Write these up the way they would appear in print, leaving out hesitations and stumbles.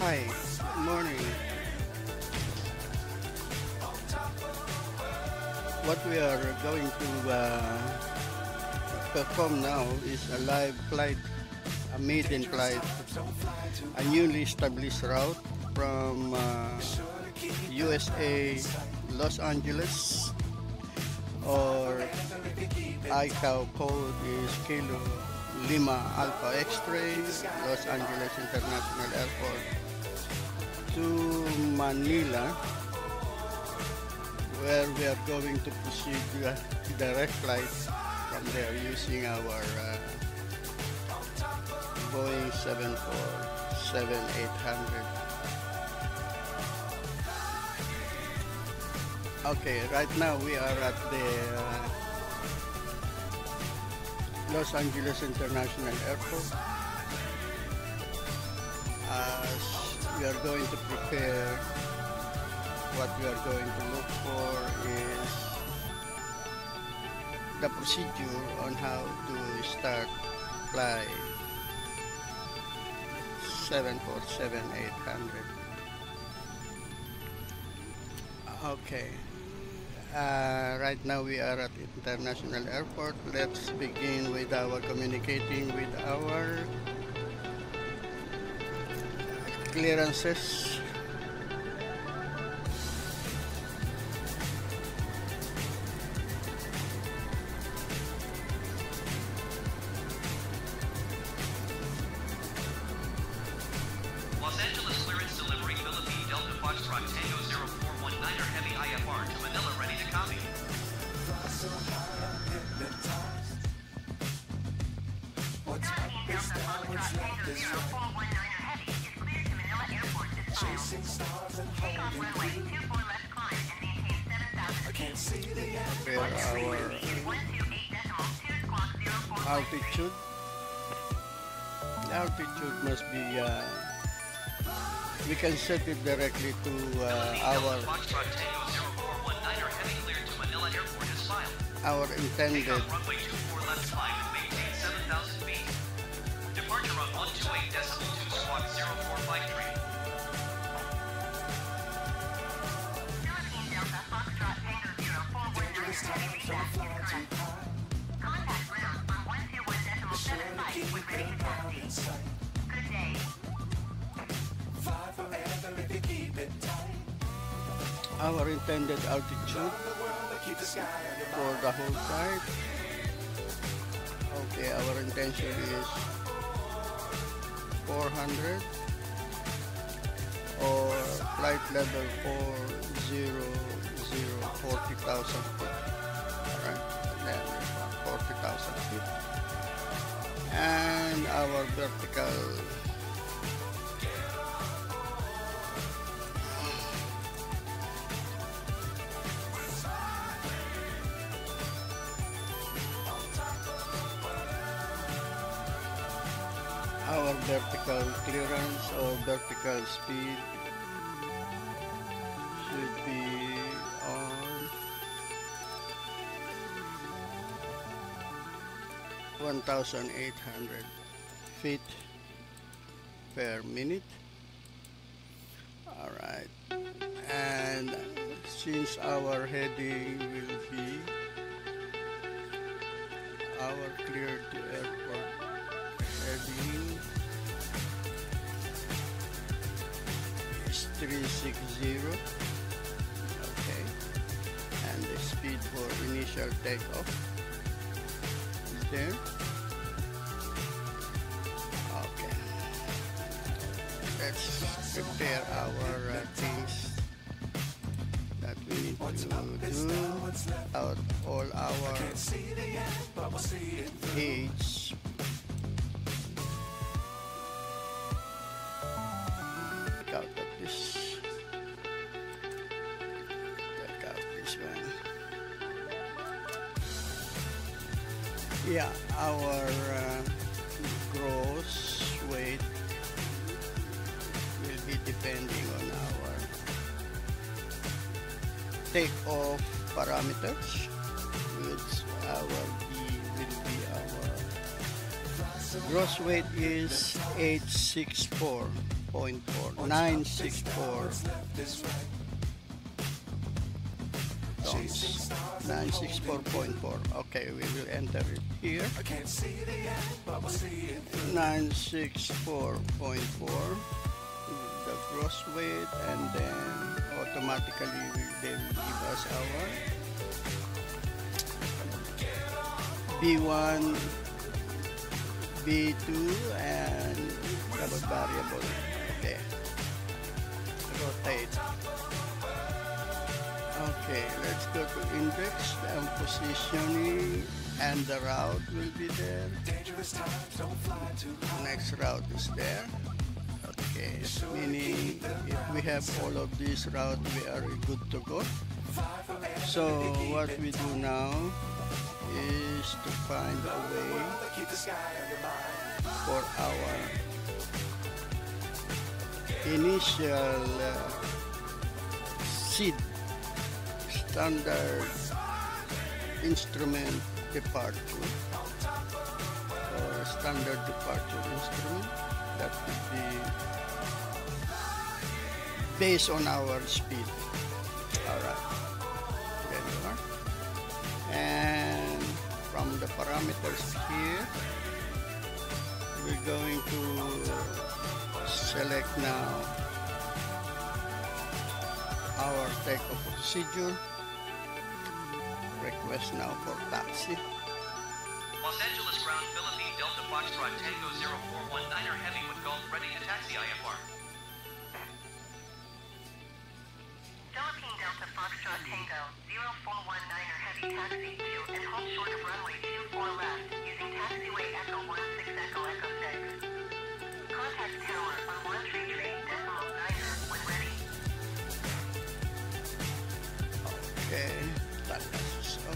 Hi, good morning. What we are going to perform now is a live flight, a maiden flight, a newly established route from USA, Los Angeles, or ICAO code is Kilo Lima Alpha X-ray, Los Angeles International Airport to Manila, where we are going to proceed to direct flight from there using our Boeing 747-800. Okay, right now we are at the Los Angeles International Airport. As we are going to prepare, what we are going to look for is the procedure on how to start flight 747-800. Okay. Right now we are at International Airport. Let's begin with our communicating with our clearances. Los Angeles clearance delivery Philippine Delta Foxtrot Tango 0419er Heavy IFR to Manila, ready to copy. Philippine Delta Foxtrot Tango 0419er Heavy is cleared to Manila Airport this mile. Takeoff runway 24 left climb and maintain 7,000 feet. Prepare our altitude. The altitude must be we can set it directly to our Foxtrot Tango 0419er Heavy cleared to Manila Airport is filed. our intended Takeoff runway 24 left climb and maintain 7,000 feet. Departure on 128.2 squawk 0453. Philippine Delta Foxtrot Tango 0419er Heavy feedback is correct. Contact ground on 121.75 with ready capacity. Good day. our intended altitude for the whole flight. Okay, our intention is 400 or flight level 40,000 feet. Alright, then 40,000 feet. And our vertical clearance or vertical speed should be on 1,800 feet per minute. Alright, and since our heading will be our clear to airport heading is 360. Okay, and the speed for initial takeoff is there. Okay, let's prepare our things that we need to do out all our aids. Out of this, take out this one. Yeah, our gross weight will be depending on our takeoff parameters, which will be our gross weight is 864. 964.4. 964. Tones. 964.4. Okay, we will enter it here. 964.4. The gross weight, and then automatically they will give us our B1, B2, and double variable. Okay. Rotate. Okay, let's go to index and positioning, and the route will be there. Next route is there. Okay, meaning if we have all of these routes, we are good to go. So what we do now is to find a way for our initial seed standard instrument departure, or standard departure instrument that would be based on our speed. Alright, there you are. And from the parameters here, we're going to select now our takeoff procedure. Request now for taxi. Los Angeles ground Philippine Delta Foxtrot Tango 0419er Heavy with Golf ready to taxi IFR. Philippine Delta Foxtrot Tango 0419er Heavy taxi to and hold short of runway 24 left using taxiway Echo 16 Echo Echo 6. Contact tower on 133.9er when ready. Okay, that is up.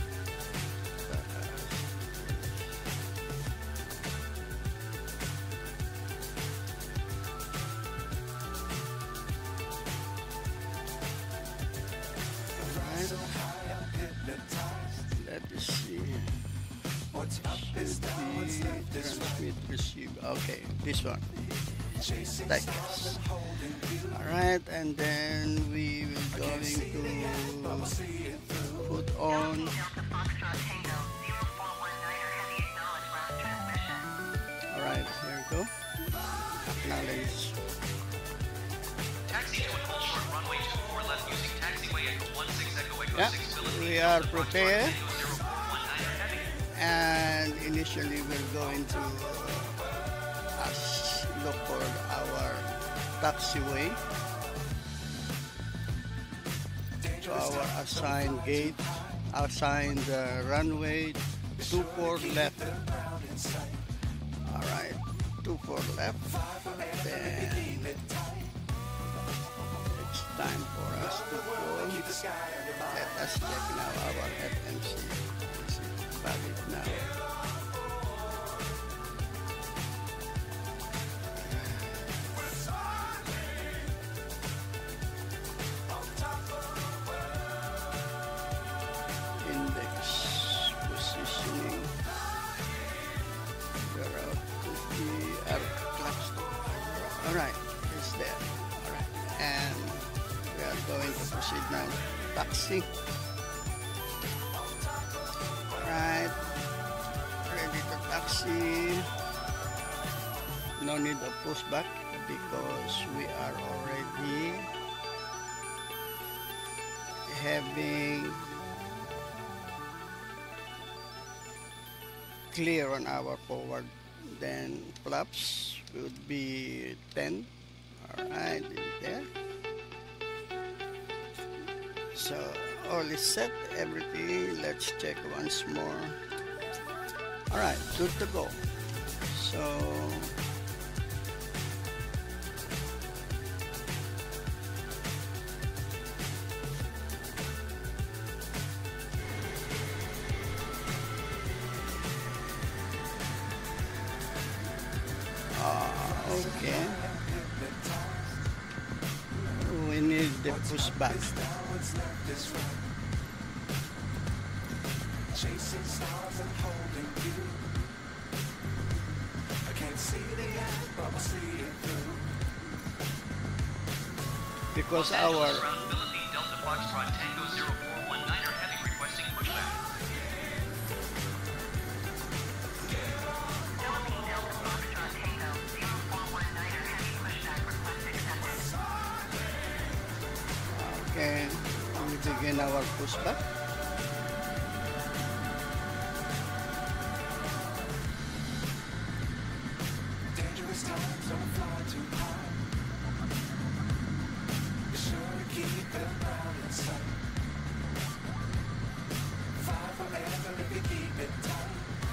Alright, let us see. Should be transmit receive. Okay, this one. Text. Alright, and then we will going to put on. Delta Foxtrot Tango 0419er Heavy acknowledge last transmission. Alright, here we go. Acknowledge. Taxi to and hold short runway 24 left using taxiway Echo 16 Echo Echo Yeah, 6 Philippine we are Delta Foxtrot prepared. Tango 0419er Heavy. And initially we're going to look for our taxiway to our assigned gate, assigned runway 24 left. Alright, 24 left. Then it's time for us to go. Let us check now our FMC. Is it valid now? Index positioning. The route to be alright, it's there. Alright, and we are going to proceed now. Taxi. Alright, ready to taxi. No need of pushback because we are already having clear on our forward. Then flaps would be 10. Alright, there. So all is set, everything. Let's check once more. Alright, good to go. So okay. We need the pushback. Chasing stars and holding you. I can't see the end, but we'll see it through. because Los Angeles our around Philippine Delta Foxtrot Tango 0419 are heavy requesting pushback. Philippine Delta Foxtrot Tango 0419 heavy pushback request accepted. okay, we begin our pushback. Dangerous times, don't fly too high. Be sure to keep the ground in sight. Fly forever if you keep it tight.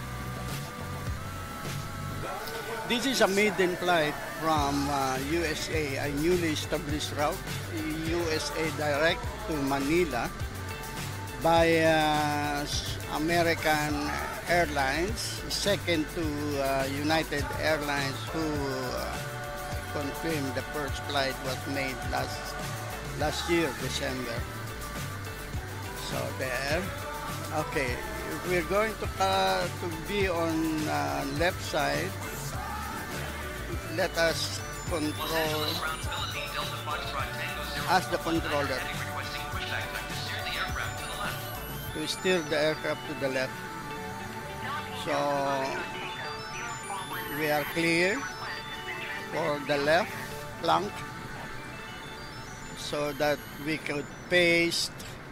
This is a maiden flight from USA, a newly established route, USA direct to Manila by American Airlines, second to United Airlines, who confirmed the first flight was made last year, December. So there. Okay, if we're going to be on left side, let us Los control, Angeles around Philippine Delta Foxtrot Tango 0419 ask the controller heavy requesting pushback time to steer the aircraft to the left. to steer the aircraft to the left. So we are clear for the left flank so that we could face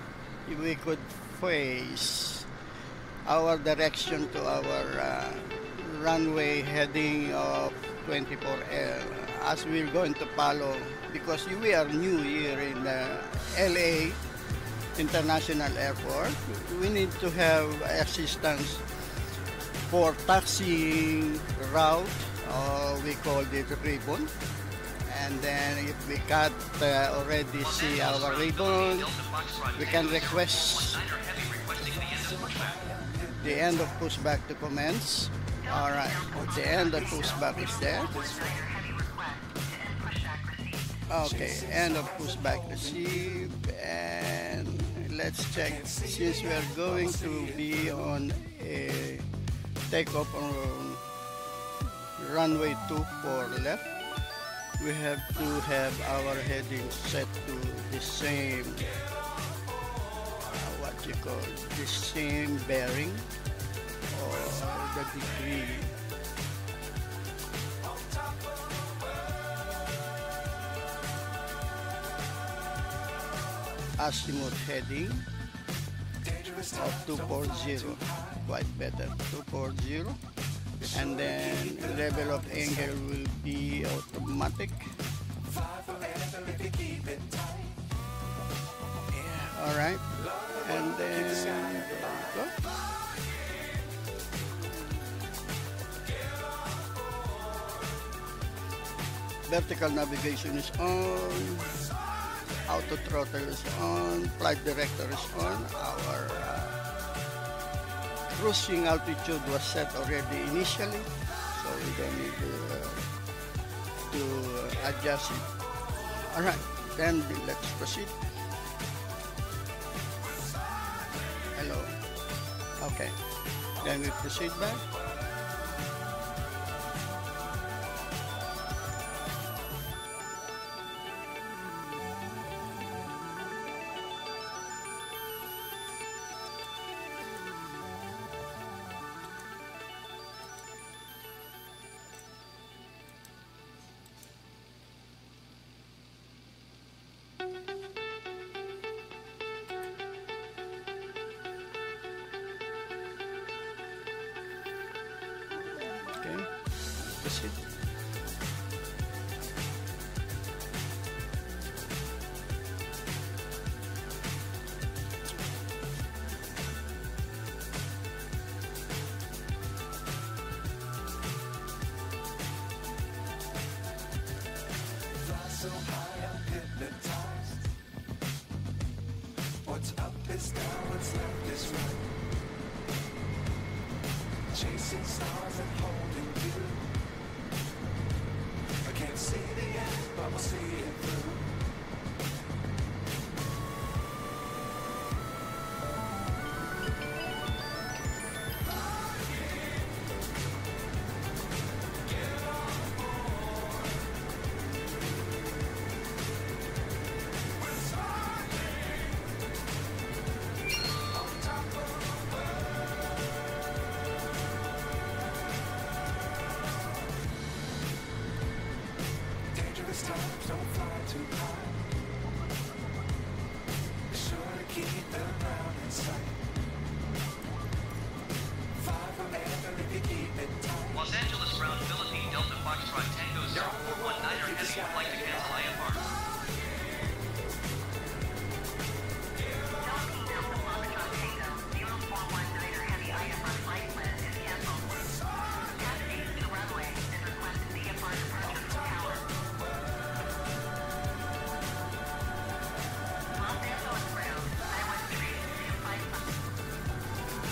our direction to our runway heading of 24L, as we're going to follow, because we are new here in LA International Airport. We need to have assistance for taxiing route, we call it ribbon. And then if we can't already see our ribbon, we can request the end of pushback to commence. Alright, the end of pushback is there. Okay, end of pushback received, and let's check. Since we are going to be on a takeoff on runway 24 left, we have to have our heading set to the same, the same bearing or the degree. Azimuth heading of 240, quite better, 240, and then level of angle will be automatic. Yeah, all right, and then go. Vertical navigation is on. Auto throttle is on, flight director is on, our cruising altitude was set already initially, so we don't need to adjust it. Alright, then let's proceed. Hello. Okay, then we proceed back. Dangerous times, don't fly too high. Be sure to keep the ground in sight. Fly forever if you keep it tight. Los Angeles ground Philippine Delta Foxtrot Tango 0419er Heavy would like to cancel IFR. Philippine Delta Foxtrot Tango 0419er Heavy IFR flight plan is canceled. Taxi to runway and request VFR departure from tower. Los Angeles ground 913-255.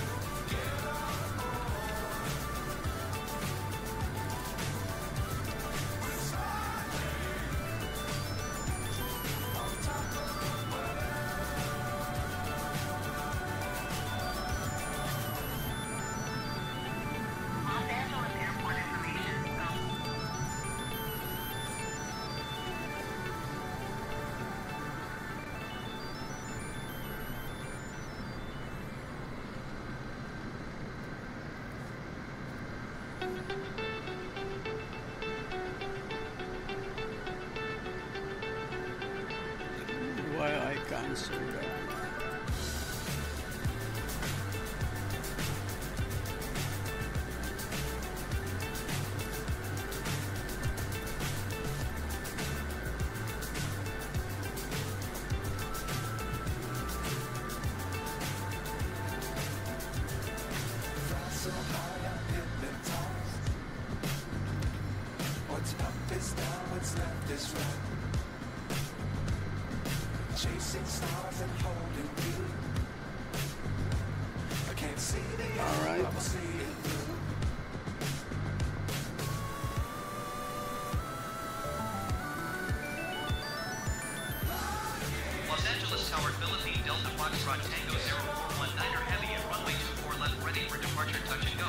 Los Angeles airport information. Why I cancel that? Fly so high, I'm hypnotized. What's up is down, what's left is right. Chasing stars and holding you. I can't see the end, All right. but I'll see it through. Los Angeles Tower Philippine Delta Foxtrot Tango 0419er Heavy and runway 24 left ready for departure touch and go.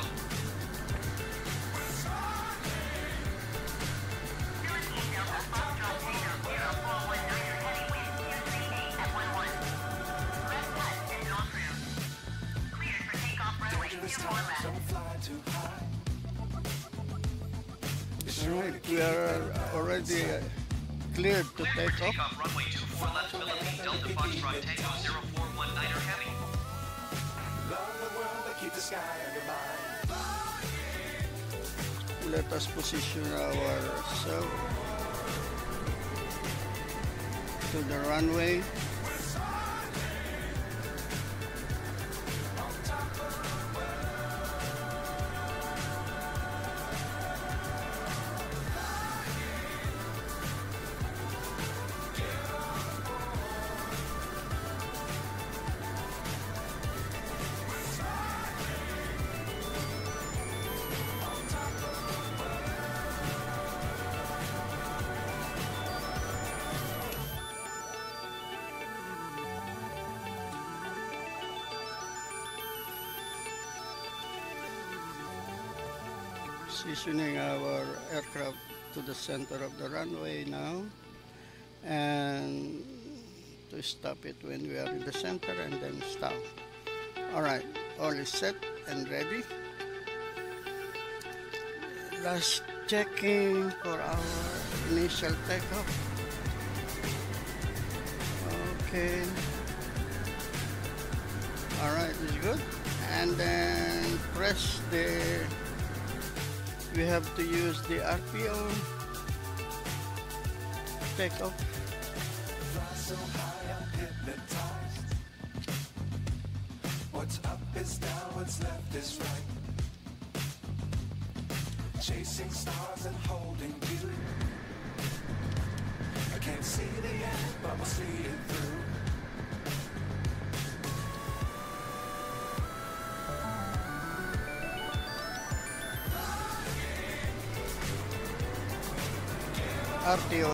Philippine Delta Foxtrot Tango 0419er Heavy wind 238 at 11. Left touch and go through. Cleared for takeoff runway Dangerous 24 times, left. don't fly too high. Be All sure to right, keep we are the ground already in sight. cleared to Cleared take for off. takeoff runway 24 left Philippine Delta Foxtrot Tango 0419er Heavy. Love the world, but keep the sky on your mind. Let us position ourselves to the runway. Positioning our aircraft to the center of the runway now, and to stop it when we are in the center, and then stop. All right, all is set and ready. Last checking for our initial takeoff. Okay. All right, it's good. And then press the. We have to use the RPO takeoff. Fly so high, I'm hypnotized. What's up is down, what's left is right. Chasing stars and holding you. I can't see the end, but we'll see it through. RTO